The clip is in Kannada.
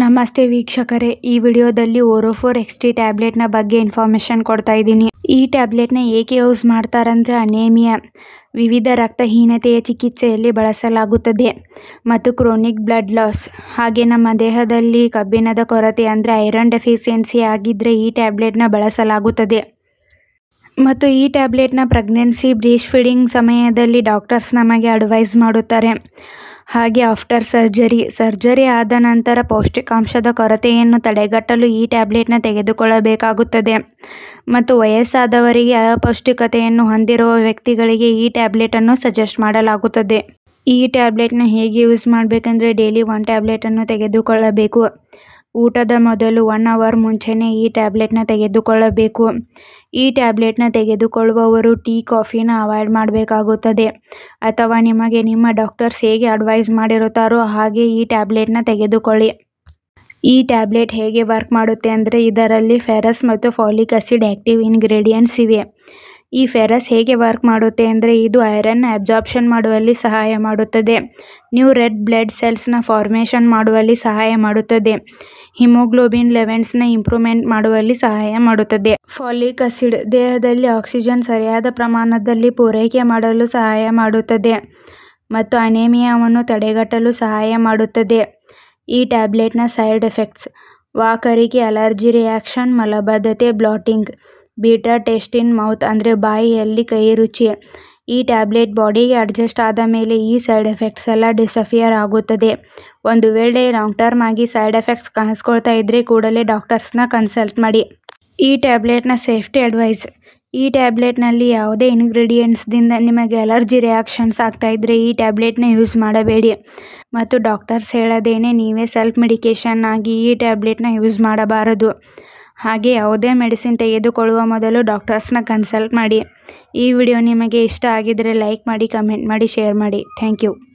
ನಮಸ್ತೆ ವೀಕ್ಷಕರೇ, ಈ ವಿಡಿಯೋದಲ್ಲಿ ಓರೋಫೋರ್ XT ಟ್ಯಾಬ್ಲೆಟ್ನ ಬಗ್ಗೆ ಇನ್ಫಾರ್ಮೇಷನ್ ಕೊಡ್ತಾ ಇದ್ದೀನಿ. ಈ ಟ್ಯಾಬ್ಲೆಟ್ನ ಏಕೆ ಯೂಸ್ ಮಾಡ್ತಾರಂದರೆ ಅನೇಮಿಯಾ, ವಿವಿಧ ರಕ್ತಹೀನತೆಯ ಚಿಕಿತ್ಸೆಯಲ್ಲಿ ಬಳಸಲಾಗುತ್ತದೆ ಮತ್ತು ಕ್ರೋನಿಕ್ ಬ್ಲಡ್ ಲಾಸ್, ಹಾಗೆ ನಮ್ಮ ದೇಹದಲ್ಲಿ ಕಬ್ಬಿಣದ ಕೊರತೆ ಅಂದರೆ ಐರನ್ ಡೆಫಿಷಿಯನ್ಸಿ ಆಗಿದ್ದರೆ ಈ ಟ್ಯಾಬ್ಲೆಟ್ನ ಬಳಸಲಾಗುತ್ತದೆ. ಮತ್ತು ಈ ಟ್ಯಾಬ್ಲೆಟ್ನ ಪ್ರೆಗ್ನೆನ್ಸಿ, ಬ್ರೀಸ್ಟ್ ಫೀಡಿಂಗ್ ಸಮಯದಲ್ಲಿ ಡಾಕ್ಟರ್ಸ್ ನಮಗೆ ಅಡ್ವೈಸ್ ಮಾಡುತ್ತಾರೆ. ಹಾಗೆ ಆಫ್ಟರ್ ಸರ್ಜರಿ ಆದ ನಂತರ ಪೌಷ್ಟಿಕಾಂಶದ ಕೊರತೆಯನ್ನು ತಡೆಗಟ್ಟಲು ಈ ಟ್ಯಾಬ್ಲೆಟ್ನ ತೆಗೆದುಕೊಳ್ಳಬೇಕಾಗುತ್ತದೆ. ಮತ್ತು ವಯಸ್ಸಾದವರಿಗೆ ಅಪೌಷ್ಟಿಕತೆಯನ್ನು ಹೊಂದಿರುವ ವ್ಯಕ್ತಿಗಳಿಗೆ ಈ ಟ್ಯಾಬ್ಲೆಟನ್ನು ಸಜೆಸ್ಟ್ ಮಾಡಲಾಗುತ್ತದೆ. ಈ ಟ್ಯಾಬ್ಲೆಟ್ನ ಹೇಗೆ ಯೂಸ್ ಮಾಡಬೇಕಂದ್ರೆ ಡೈಲಿ 1 ಟ್ಯಾಬ್ಲೆಟನ್ನು ತೆಗೆದುಕೊಳ್ಳಬೇಕು. ಊಟದ ಮೊದಲು 1 ಅವರ್ ಮುಂಚೆನೇ ಈ ಟ್ಯಾಬ್ಲೆಟ್ನ ತೆಗೆದುಕೊಳ್ಳಬೇಕು. ಈ ಟ್ಯಾಬ್ಲೆಟ್ನ ತೆಗೆದುಕೊಳ್ಳುವವರು ಟೀ, ಕಾಫಿನ ಅವಾಯ್ಡ್ ಮಾಡಬೇಕಾಗುತ್ತದೆ. ಅಥವಾ ನಿಮಗೆ ನಿಮ್ಮ ಡಾಕ್ಟರ್ಸ್ ಹೇಗೆ ಅಡ್ವೈಸ್ ಮಾಡಿರುತ್ತಾರೋ ಹಾಗೆ ಈ ಟ್ಯಾಬ್ಲೆಟ್ನ ತೆಗೆದುಕೊಳ್ಳಿ. ಈ ಟ್ಯಾಬ್ಲೆಟ್ ಹೇಗೆ ವರ್ಕ್ ಮಾಡುತ್ತೆ ಅಂದರೆ ಇದರಲ್ಲಿ ಫೆರಸ್ ಮತ್ತು ಫಾಲಿಕ್ ಆಸಿಡ್ ಆ್ಯಕ್ಟಿವ್ ಇಂಗ್ರೀಡಿಯೆಂಟ್ಸ್ ಇವೆ. ಈ ಫೆರಸ್ ಹೇಗೆ ವರ್ಕ್ ಮಾಡುತ್ತೆ ಅಂದರೆ ಇದು ಐರನ್ನ ಅಬ್ಸಾರ್ಪ್ಷನ್ ಮಾಡುವಲ್ಲಿ ಸಹಾಯ ಮಾಡುತ್ತದೆ. ನ್ಯೂ ರೆಡ್ ಬ್ಲಡ್ ಸೆಲ್ಸ್ನ ಫಾರ್ಮೇಷನ್ ಮಾಡುವಲ್ಲಿ ಸಹಾಯ ಮಾಡುತ್ತದೆ. ಹಿಮೋಗ್ಲೋಬಿನ್ ಲೆವೆಲ್ಸ್ನ ಇಂಪ್ರೂವ್ಮೆಂಟ್ ಮಾಡುವಲ್ಲಿ ಸಹಾಯ ಮಾಡುತ್ತದೆ. ಫಾಲಿಕ್ ಆಸಿಡ್ ದೇಹದಲ್ಲಿ ಆಕ್ಸಿಜನ್ ಸರಿಯಾದ ಪ್ರಮಾಣದಲ್ಲಿ ಪೂರೈಕೆ ಮಾಡಲು ಸಹಾಯ ಮಾಡುತ್ತದೆ ಮತ್ತು ಅನೇಮಿಯಾವನ್ನು ತಡೆಗಟ್ಟಲು ಸಹಾಯ ಮಾಡುತ್ತದೆ. ಈ ಟ್ಯಾಬ್ಲೆಟ್ನ ಸೈಡ್ ಎಫೆಕ್ಟ್ಸ್: ವಾಕರಿಕೆ, ಅಲರ್ಜಿ ರಿಯಾಕ್ಷನ್, ಮಲಬದ್ಧತೆ, bloating, bitter taste in mouth ಅಂದರೆ ಬಾಯಿಯಲ್ಲಿ ಕಹಿ ರುಚಿ. ಈ ಟ್ಯಾಬ್ಲೆಟ್ ಬಾಡಿಗೆ ಅಡ್ಜಸ್ಟ್ ಆದ ಮೇಲೆ ಈ ಸೈಡ್ ಎಫೆಕ್ಟ್ಸ್ ಎಲ್ಲ ಡಿಸಫಿಯರ್ ಆಗುತ್ತದೆ. ಒಂದು ವೇಳೆ ಲಾಂಗ್ ಟರ್ಮ್ ಆಗಿ ಸೈಡ್ ಎಫೆಕ್ಟ್ಸ್ ಕಾಣಿಸ್ಕೊಳ್ತಾ ಇದ್ದರೆ ಕೂಡಲೇ ಡಾಕ್ಟರ್ಸ್ನ ಕನ್ಸಲ್ಟ್ ಮಾಡಿ. ಈ ಟ್ಯಾಬ್ಲೆಟ್ನ ಸೇಫ್ಟಿ ಅಡ್ವೈಸ್: ಈ ಟ್ಯಾಬ್ಲೆಟ್ನಲ್ಲಿ ಯಾವುದೇ ಇಂಗ್ರೀಡಿಯೆಂಟ್ಸ್ದಿಂದ ನಿಮಗೆ ಅಲರ್ಜಿ ರಿಯಾಕ್ಷನ್ಸ್ ಆಗ್ತಾ ಇದ್ದರೆ ಈ ಟ್ಯಾಬ್ಲೆಟ್ನ ಯೂಸ್ ಮಾಡಬೇಡಿ. ಮತ್ತು ಡಾಕ್ಟರ್ಸ್ ಹೇಳದೇನೆ ನೀವೇ ಸೆಲ್ಫ್ ಮೆಡಿಕೇಷನ್ ಆಗಿ ಈ ಟ್ಯಾಬ್ಲೆಟ್ನ ಯೂಸ್ ಮಾಡಬಾರದು. ಹಾಗೆ ಯಾವುದೇ ಮೆಡಿಸಿನ್ ತೆಗೆದುಕೊಳ್ಳುವ ಮೊದಲು ಡಾಕ್ಟರ್ಸ್ನ ಕನ್ಸಲ್ಟ್ ಮಾಡಿ. ಈ ವಿಡಿಯೋ ನಿಮಗೆ ಇಷ್ಟ ಆಗಿದ್ದರೆ ಲೈಕ್ ಮಾಡಿ, ಕಮೆಂಟ್ ಮಾಡಿ, ಶೇರ್ ಮಾಡಿ. Thank you.